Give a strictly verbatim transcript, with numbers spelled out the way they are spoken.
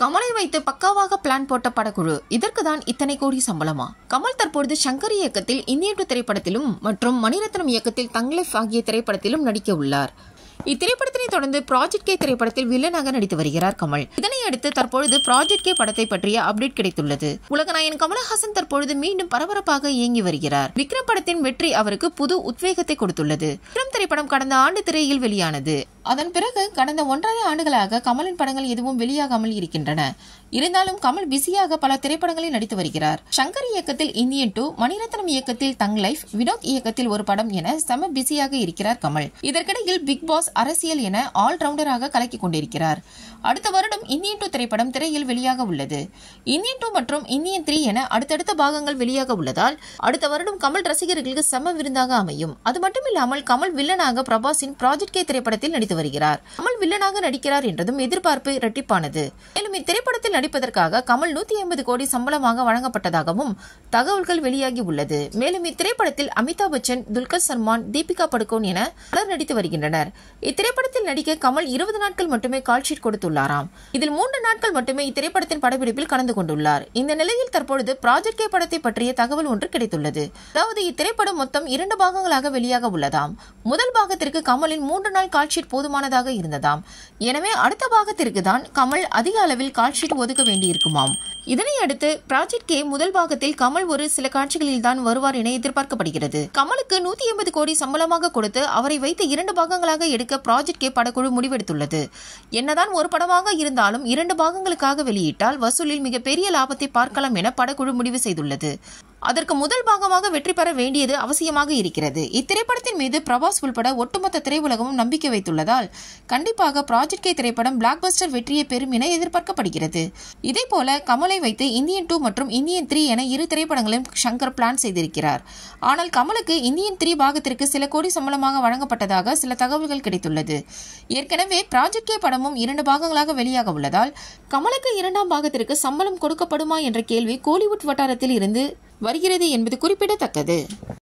கமலை வைத்து பக்காவாக பிளான் போட்ட படக்குழு. இதற்கு தான் இத்தனை கோடி சம்பளமா? கமல் தற்பொழுது சங்கர் இயக்கத்தில் இந்தியன் டூ திரைப்படத்திலும் மற்றும் மணிரத்னம் இயக்கத்தில் தங் லைஃப் ஆகிய திரைப்படத்திலும் நடிக்க உள்ளார். இத்திரைப்படத்தினை தொடர்ந்து ப்ராஜெக்ட் கே திரைப்படத்தில் வில்லனாக நடித்து வருகிறார் கமல். இதனை அடுத்து தற்பொழுது ப்ராஜெக்ட் கே படத்தை பற்றிய அப்டேட் கிடைத்துள்ளது. உலகநாயகன் கமலஹாசன் தற்பொழுது மீண்டும் பரபரப்பாக இயங்கி வருகிறார். விக்ரம் படத்தின் வெற்றி அவருக்கு புது உத்வேகத்தை கொடுத்துள்ளது. விக்ரம் திரைப்படம் கடந்த ஆண்டு திரையில் வெளியானது. அதன் பிறகு கடந்த ஒன்றரை ஆண்டுகளாக கமலின் படங்கள் எதுவும் வெளியாகாமல் இருக்கின்றன. இருந்தாலும் கமல் பிஸியாக பல திரைப்படங்களில் நடித்து வருகிறார். சங்கர் இயக்கத்தில் இந்தியன் டூ, மணிரத்னம் இயக்கத்தில் தங் லைஃப், வினோத் இயக்கத்தில் ஒரு படம் என செம பிஸியாக இருக்கிறார் கமல். இதற்கிடையில் பிக் பாஸ், அரசியல் என ஆல் ரவுண்டராக கலக்கி கொண்டிருக்கிறார். அடுத்த வருடம் இந்தியன் டூ திரைப்படம் திரையில் வெளியாக உள்ளது. இந்தியன் டூ மற்றும் இந்தியன் த்ரீ என அடுத்தடுத்த பாகங்கள் வெளியாக உள்ளதால் அடுத்த வருடம் கமல் ரசிகர்களுக்கு செம விருந்தாக அமையும். அது மட்டுமில்லாமல் கமல் வில்லனாக பிரபாஸின் ப்ராஜெக்ட் கே திரைப்படத்தில் நடித்து வருகிறார். கமல் வில்லனாக நடிக்கிறார் என்றதும் எதிர்பார்ப்பு இரட்டிப்பானது. மேலும் இத்திரைப்படத்தில் நடிப்பதற்காக கமல் நூத்தி ஐம்பது கோடி சம்பளமாக வழங்கப்பட்டதாகவும் தகவல்கள் வெளியாகி உள்ளது. மேலும் இத்திரைப்படத்தில் அமிதாப் பச்சன், துல்கர் சல்மான், தீபிகா படுகோன் என பலர் நடித்து வருகின்றனர். இத்திரைப்படத்தில் நடிக்க கமல் இருபது நாட்கள் மட்டுமே கால்ஷீட் கொடுத்துள்ளாராம். இதில் மூன்று நாட்கள் மட்டுமே இத்திரைப்படத்தின் படப்பிடிப்பில் கலந்து கொண்டுள்ளார். இந்த நிலையில் தற்பொழுது ப்ராஜெக்ட் கே படத்தை பற்றிய தகவல் ஒன்று கிடைத்துள்ளது. அதாவது இத்திரைப்படம் மொத்தம் இரண்டு பாகங்களாக வெளியாக உள்ளதாம். முதல் பாகத்திற்கு கமலின் மூன்று நாள் கால்ஷீட் போதுமானதாக இருந்ததாம். எனவே அடுத்த பாகத்திற்கு தான் கமல் அதிக அளவில் கால்ஷீட் ஒதுக்க வேண்டியிருக்குமாம். இதனை அடுத்து ப்ராஜெக்ட் கே முதல் பாகத்தில் கமல் ஒரு சில காட்சிகளில் தான் வருவார் என எதிர்பார்க்கப்படுகிறது. கமலுக்கு நூத்தி எண்பது கோடி சம்பளமாக கொடுத்து அவரை வைத்து இரண்டு பாகங்களாக எடுக்க ப்ராஜெக்ட் கே படக்குழு முடிவெடுத்துள்ளது. என்னதான் ஒரு படமாக இருந்தாலும் இரண்டு பாகங்களுக்காக வெளியிட்டால் வசூலில் மிகப்பெரிய லாபத்தை பார்க்கலாம் என படக்குழு முடிவு செய்துள்ளது. அதற்கு முதல் பாகமாக வெற்றி பெற வேண்டியது அவசியமாக இருக்கிறது. இத்திரைப்படத்தின் மீது பிரபாஸ் உள்பட ஒட்டுமொத்த திரையுலகமும் நம்பிக்கை வைத்துள்ளதால் கண்டிப்பாக ப்ராஜெக்ட் கே திரைப்படம் பிளாக் பஸ்டர் வெற்றியை பெறும் என எதிர்பார்க்கப்படுகிறது. இதே போல கமலை வைத்து இந்தியன் டூ மற்றும் இந்தியன் த்ரீ என இரு திரைப்படங்களையும் சங்கர் பிளான் செய்திருக்கிறார். ஆனால் கமலுக்கு இந்தியன் த்ரீ பாகத்திற்கு சில கோடி சம்பளமாக வழங்கப்பட்டதாக சில தகவல்கள் கிடைத்துள்ளது. ஏற்கனவே ப்ராஜெக்ட் கே படமும் இரண்டு பாகங்களாக வெளியாக உள்ளதால் கமலுக்கு இரண்டாம் பாகத்திற்கு சம்பளம் கொடுக்கப்படுமா என்ற கேள்வி கோலிவுட் வட்டாரத்தில் இருந்து வருகிறது என்பது குறிப்பிடத்தக்கது.